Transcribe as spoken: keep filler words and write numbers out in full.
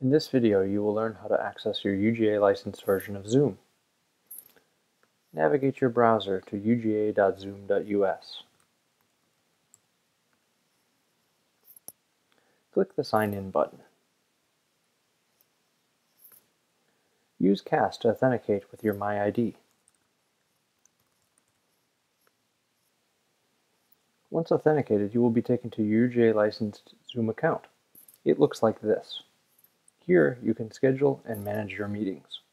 In this video, you will learn how to access your U G A licensed version of Zoom. Navigate your browser to u g a dot zoom dot u s. Click the Sign In button. Use C A S to authenticate with your My I D. Once authenticated, you will be taken to your U G A licensed Zoom account. It looks like this. Here, you can schedule and manage your meetings.